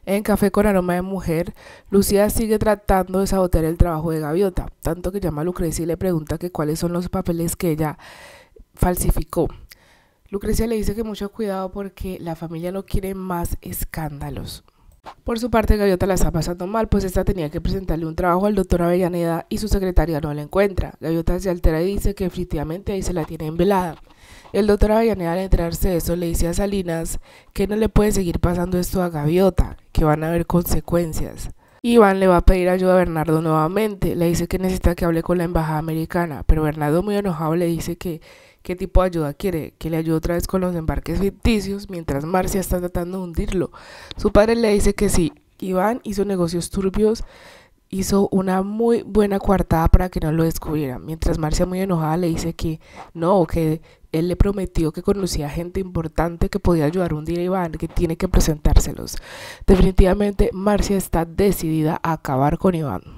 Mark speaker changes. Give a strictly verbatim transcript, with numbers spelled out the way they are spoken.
Speaker 1: En Café con Aroma de Mujer, Lucía sigue tratando de sabotear el trabajo de Gaviota, tanto que llama a Lucrecia y le pregunta que cuáles son los papeles que ella falsificó. Lucrecia le dice que mucho cuidado porque la familia no quiere más escándalos. Por su parte, Gaviota la está pasando mal, pues esta tenía que presentarle un trabajo al doctor Avellaneda y su secretaria no la encuentra. Gaviota se altera y dice que efectivamente ahí se la tiene envelada. El doctor Avellaneda, al enterarse de eso, le dice a Salinas que no le puede seguir pasando esto a Gaviota, que van a haber consecuencias. Iván le va a pedir ayuda a Bernardo nuevamente, le dice que necesita que hable con la embajada americana, pero Bernardo, muy enojado, le dice que qué tipo de ayuda quiere, que le ayude otra vez con los embarques ficticios, mientras Marcia está tratando de hundirlo. Su padre le dice que sí, Iván hizo negocios turbios, hizo una muy buena coartada para que no lo descubrieran, mientras Marcia, muy enojada, le dice que no, que él le prometió que conocía gente importante que podía ayudar a hundir a Iván, que tiene que presentárselos. Definitivamente Marcia está decidida a acabar con Iván.